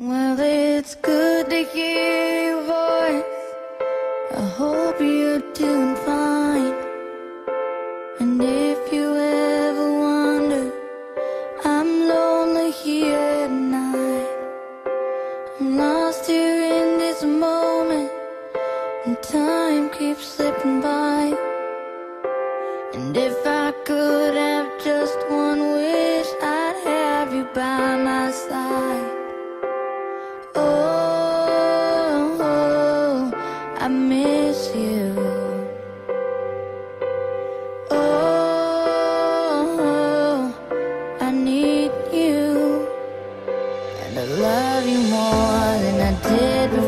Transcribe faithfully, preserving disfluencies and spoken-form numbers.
Well, it's good to hear your voice. I hope you're doing fine. And if you ever wonder, I'm lonely here at night. I'm lost here in this moment, and time keeps slipping by. And if I could have just one wish, I'd have you by my side. Oh, oh, I miss you. Oh, I need you. And I love you more than I did before.